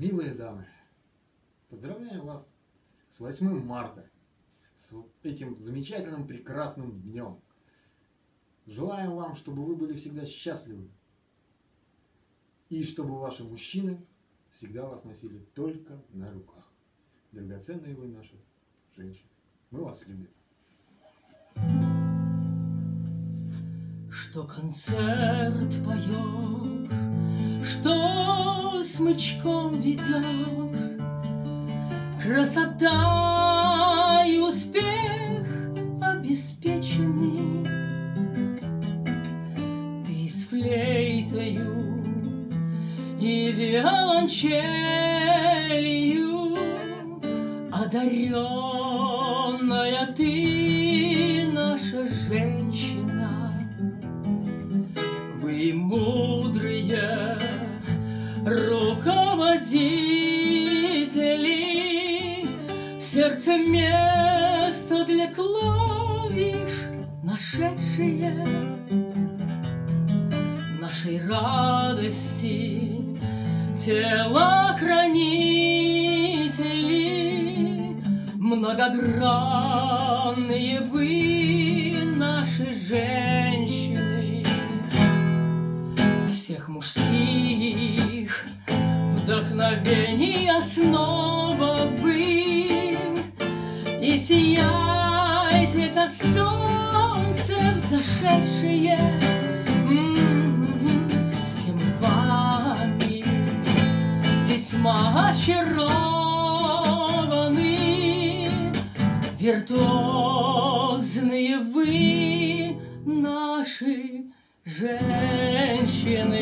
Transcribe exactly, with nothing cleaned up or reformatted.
Милые дамы, поздравляю вас с восьмым марта, с этим замечательным, прекрасным днем. Желаем вам, чтобы вы были всегда счастливы, и чтобы ваши мужчины всегда вас носили только на руках. Драгоценные вы наши женщины. Мы вас любим. Что концерт поешь, что смычком ведешь, красота и успех обеспечены. Ты с флейтою и виолончелью одаренная ты, наша женщина. Вы мудрые руководители, в сердце место для клавиш нашедшие, нашей радости телохранители. Многогранные вы, наши женщины, всех мужских вдохновений основа вы, и сияйте, как солнце взошедшее. Все мы вами весьма очарованы, виртуозные вы, наши женщины.